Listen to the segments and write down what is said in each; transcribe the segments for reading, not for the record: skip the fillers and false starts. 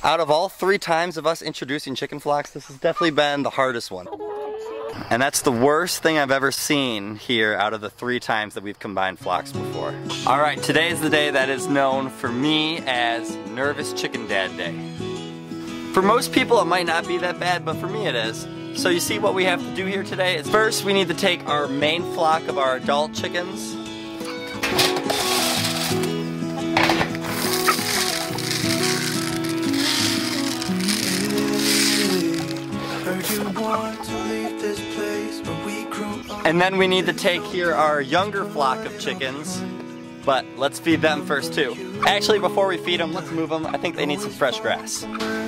Out of all 3 times of us introducing chicken flocks, this has definitely been the hardest one. And that's the worst thing I've ever seen here out of the 3 times that we've combined flocks before. Alright, today is the day that is known for me as Nervous Chicken Dad Day. For most people it might not be that bad, but for me it is. So you see what we have to do here today is first we need to take our main flock of our adult chickens. And then we need to take here our younger flock of chickens, but let's feed them first too. Actually, before we feed them, let's move them. I think they need some fresh grass.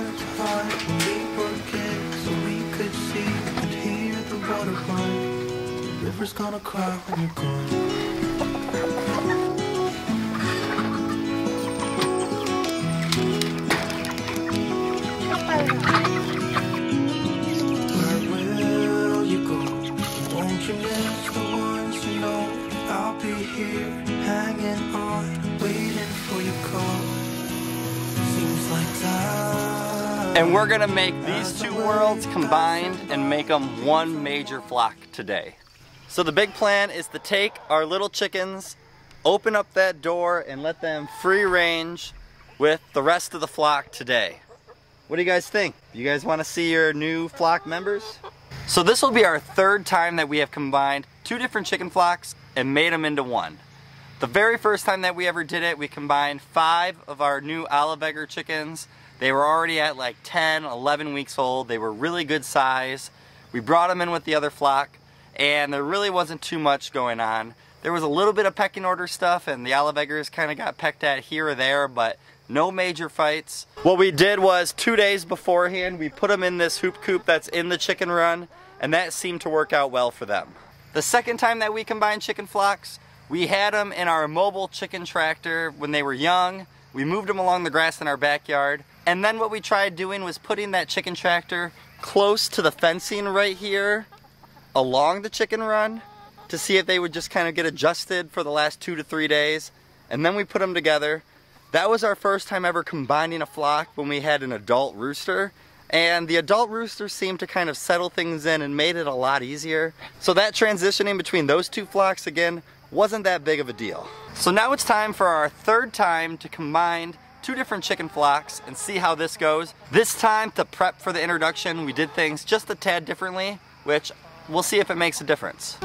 And we're gonna make these 2 worlds combined and make them one major flock today. So the big plan is to take our little chickens, open up that door, and let them free range with the rest of the flock today. What do you guys think? You guys want to see your new flock members? So this will be our 3rd time that we have combined 2 different chicken flocks and made them into one. The very first time that we ever did it, we combined 5 of our new Olive Egger chickens. They were already at like 10, 11 weeks old. They were really good size. We brought them in with the other flock, and there really wasn't too much going on. There was a little bit of pecking order stuff, and the Olive Eggers kind of got pecked at here or there, but no major fights. What we did was 2 days beforehand, we put them in this hoop coop that's in the chicken run, and that seemed to work out well for them. The second time that we combined chicken flocks, we had them in our mobile chicken tractor when they were young. We moved them along the grass in our backyard. And then what we tried doing was putting that chicken tractor close to the fencing right here along the chicken run to see if they would just kind of get adjusted for the last 2 to 3 days. And then we put them together. That was our first time ever combining a flock when we had an adult rooster. And the adult rooster seemed to kind of settle things in and made it a lot easier. So that transitioning between those 2 flocks again wasn't that big of a deal. So now it's time for our 3rd time to combine 2 different chicken flocks and see how this goes. This time, to prep for the introduction, we did things just a tad differently, which we'll see if it makes a difference.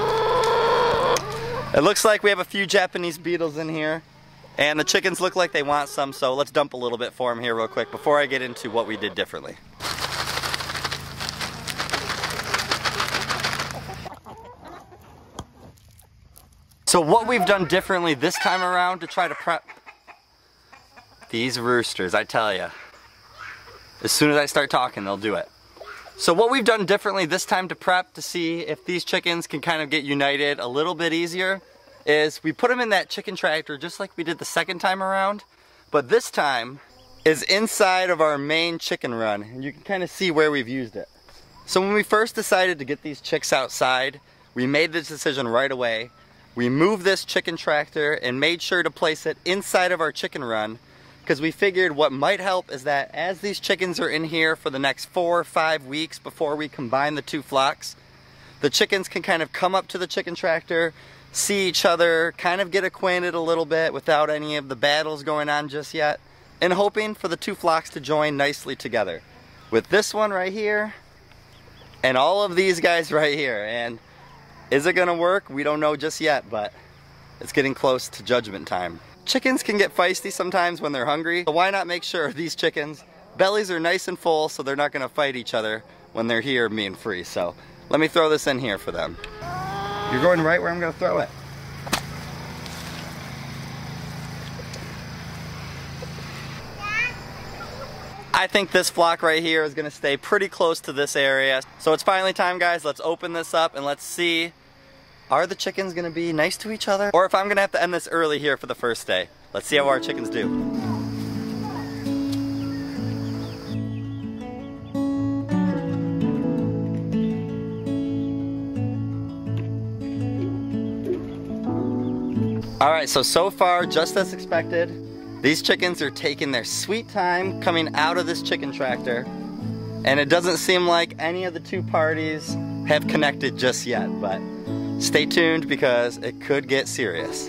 It looks like we have a few Japanese beetles in here, and the chickens look like they want some, so let's dump a little bit for them here real quick before I get into what we did differently. So what we've done differently this time around to try to prep these roosters, I tell ya, as soon as I start talking, they'll do it. So what we've done differently this time to prep to see if these chickens can kind of get united a little bit easier is we put them in that chicken tractor just like we did the second time around, but this time is inside of our main chicken run, and you can kind of see where we've used it. So when we first decided to get these chicks outside, we made this decision right away. We moved this chicken tractor and made sure to place it inside of our chicken run, because we figured what might help is that as these chickens are in here for the next 4 or 5 weeks before we combine the 2 flocks, the chickens can kind of come up to the chicken tractor, see each other, kind of get acquainted a little bit without any of the battles going on just yet, and hoping for the 2 flocks to join nicely together. With this one right here, and all of these guys right here. And is it gonna work? We don't know just yet, but it's getting close to judgment time. Chickens can get feisty sometimes when they're hungry, so why not make sure these chickens' bellies are nice and full so they're not gonna fight each other when they're here being free. So let me throw this in here for them. You're going right where I'm gonna throw it. I think this flock right here is gonna stay pretty close to this area. So it's finally time, guys. Let's open this up and let's see, are the chickens gonna be nice to each other? Or if I'm gonna have to end this early here for the first day. Let's see how our chickens do. Alright, so far, just as expected, These chickens are taking their sweet time coming out of this chicken tractor, and it doesn't seem like any of the two parties have connected just yet, but stay tuned because it could get serious.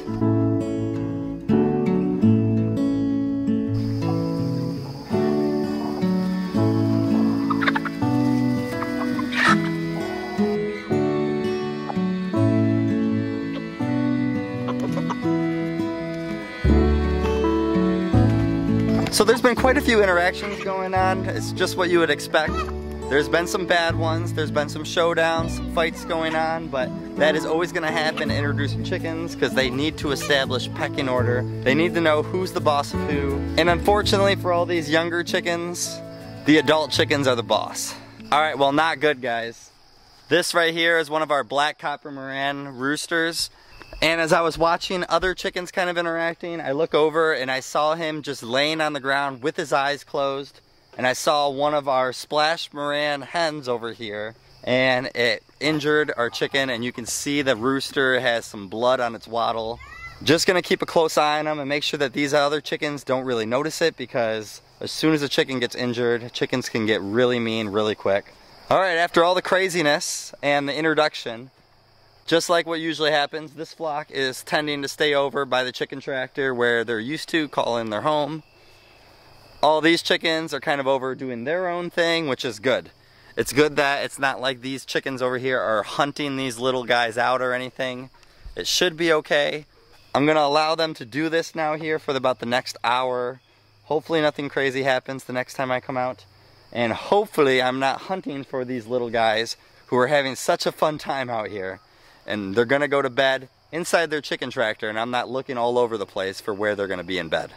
So there's been quite a few interactions going on. It's just what you would expect. There's been some bad ones, there's been some showdowns, some fights going on, but that is always gonna happen introducing chickens because they need to establish pecking order. They need to know who's the boss of who. And unfortunately for all these younger chickens, the adult chickens are the boss. All right, well, not good, guys. This right here is one of our black copper Marans roosters. And as I was watching other chickens kind of interacting, I look over and I saw him just laying on the ground with his eyes closed. And I saw one of our splash Maran hens over here, and it injured our chicken, and you can see the rooster has some blood on its wattle. Just gonna keep a close eye on them and make sure that these other chickens don't really notice it, because as soon as a chicken gets injured, chickens can get really mean really quick. All right, after all the craziness and the introduction, just like what usually happens, this flock is tending to stay over by the chicken tractor where they're used to calling their home. All these chickens are kind of over doing their own thing, which is good. It's good that it's not like these chickens over here are hunting these little guys out or anything. It should be okay. I'm gonna allow them to do this now here for about the next hour. Hopefully nothing crazy happens the next time I come out. And hopefully I'm not hunting for these little guys who are having such a fun time out here. And they're gonna go to bed inside their chicken tractor, and I'm not looking all over the place for where they're gonna be in bed.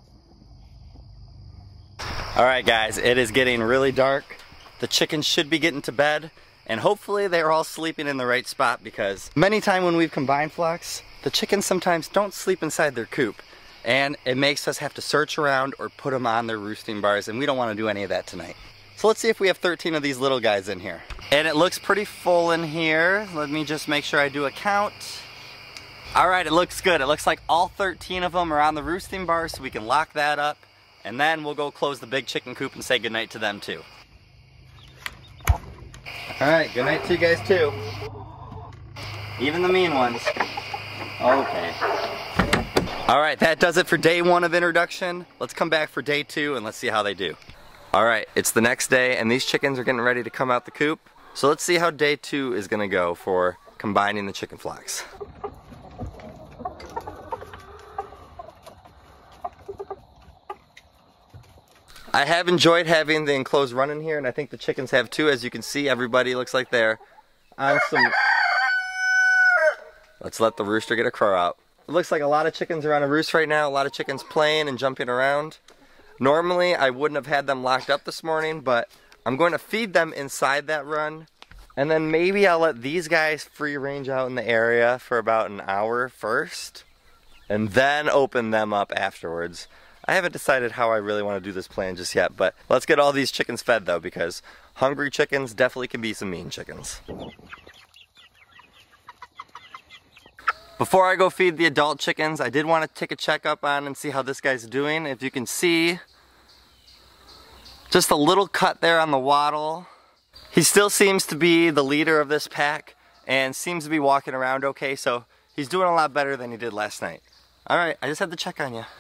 Alright guys, it is getting really dark. The chickens should be getting to bed, and hopefully they're all sleeping in the right spot, because many times when we've combined flocks, the chickens sometimes don't sleep inside their coop, and it makes us have to search around or put them on their roosting bars, and we don't want to do any of that tonight. So let's see if we have 13 of these little guys in here. And it looks pretty full in here. Let me just make sure I do a count. Alright, it looks good. It looks like all 13 of them are on the roosting bar, so we can lock that up. And then we'll go close the big chicken coop and say goodnight to them too. Alright, goodnight to you guys too. Even the mean ones. Okay. Alright, that does it for day one of introduction. Let's come back for day two and let's see how they do. Alright, it's the next day and these chickens are getting ready to come out the coop. So let's see how day two is gonna go for combining the chicken flocks. I have enjoyed having the enclosed run in here, and I think the chickens have too. As you can see, everybody looks like they're on some... Let's let the rooster get a crow out. It looks like a lot of chickens are on a roost right now, a lot of chickens playing and jumping around. Normally, I wouldn't have had them locked up this morning, but I'm going to feed them inside that run, and then maybe I'll let these guys free range out in the area for about an hour first, and then open them up afterwards. I haven't decided how I really want to do this plan just yet, but let's get all these chickens fed though, because hungry chickens definitely can be some mean chickens. Before I go feed the adult chickens, I did want to take a checkup on and see how this guy's doing. If you can see, just a little cut there on the wattle. He still seems to be the leader of this pack and seems to be walking around okay, so he's doing a lot better than he did last night. Alright, I just had to check on you.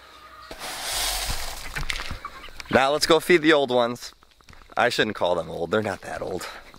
Now let's go feed the old ones. I shouldn't call them old, they're not that old.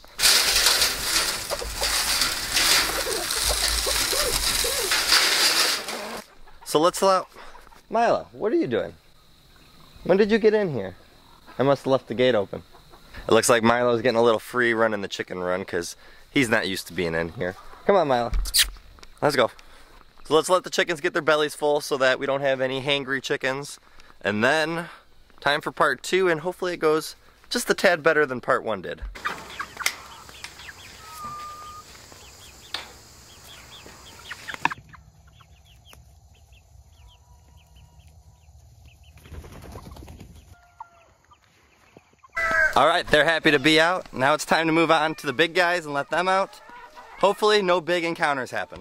So let's allow... Mila, what are you doing? When did you get in here? I must have left the gate open. It looks like Milo's getting a little free running the chicken run because he's not used to being in here. Come on, Milo. Let's go. So let's let the chickens get their bellies full so that we don't have any hangry chickens. And then... time for part two, and hopefully it goes just a tad better than part one did. Alright, they're happy to be out. Now it's time to move on to the big guys and let them out. Hopefully no big encounters happen.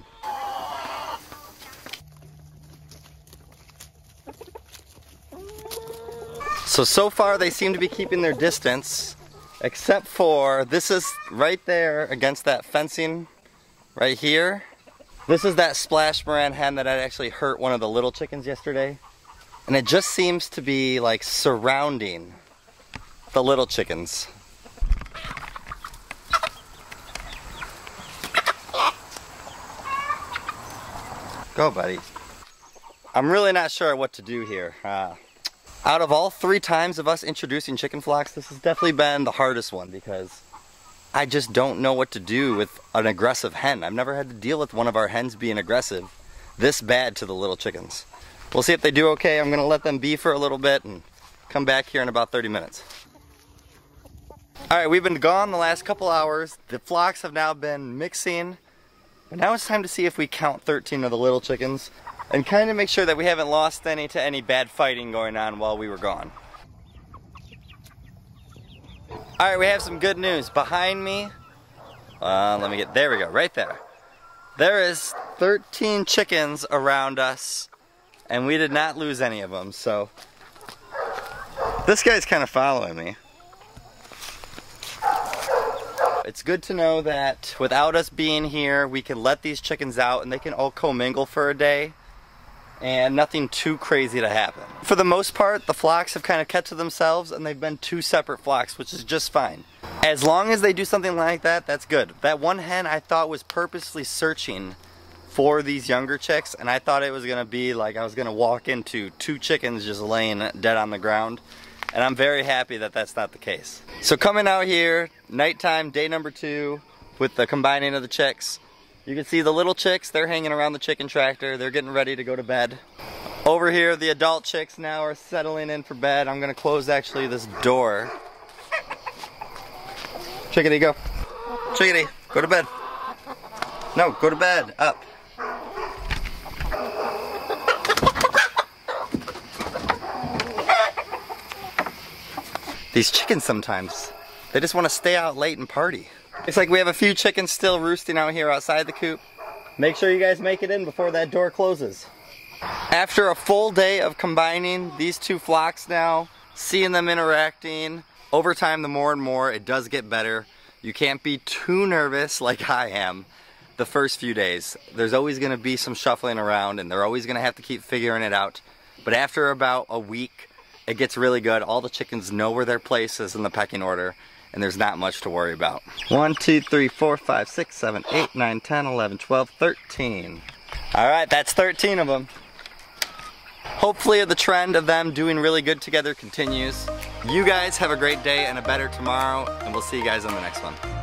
So far they seem to be keeping their distance, except for this is right there against that fencing right here. This is that Splash Moran hen that had actually hurt one of the little chickens yesterday. And it just seems to be like surrounding the little chickens. Go, buddy. I'm really not sure what to do here. Out of all 3 times of us introducing chicken flocks, this has definitely been the hardest one because I just don't know what to do with an aggressive hen. I've never had to deal with one of our hens being aggressive this bad to the little chickens. We'll see if they do okay. I'm gonna let them be for a little bit and come back here in about 30 minutes. All right, we've been gone the last couple hours. The flocks have now been mixing. But now it's time to see if we count 13 of the little chickens and kind of make sure that we haven't lost any to any bad fighting going on while we were gone. All right, we have some good news. Behind me, there we go, right there. There is 13 chickens around us and we did not lose any of them, so this guy's kind of following me. It's good to know that without us being here, we can let these chickens out and they can all commingle for a day and nothing too crazy to happen. For the most part, the flocks have kind of kept to themselves and they've been 2 separate flocks, which is just fine. As long as they do something like that, that's good. That one hen I thought was purposely searching for these younger chicks, and I thought it was gonna be like I was gonna walk into 2 chickens just laying dead on the ground. And I'm very happy that that's not the case. So coming out here, nighttime, day number 2, with the combining of the chicks. You can see the little chicks, they're hanging around the chicken tractor. They're getting ready to go to bed. Over here, the adult chicks now are settling in for bed. I'm gonna close actually this door. Chickadee, go. Chickadee, go to bed. No, go to bed, up. These chickens sometimes, they just want to stay out late and party. It's like we have a few chickens still roosting out here outside the coop. Make sure you guys make it in before that door closes. After a full day of combining these 2 flocks now, seeing them interacting, over time the more and more it does get better. You can't be too nervous like I am the first few days. There's always going to be some shuffling around and they're always going to have to keep figuring it out. But after about a week, it gets really good. All the chickens know where their place is in the pecking order, and there's not much to worry about. 1, 2, 3, 4, 5, 6, 7, 8, 9, 10, 11, 12, 13. All right, that's 13 of them. Hopefully the trend of them doing really good together continues. You guys have a great day and a better tomorrow, and we'll see you guys on the next one.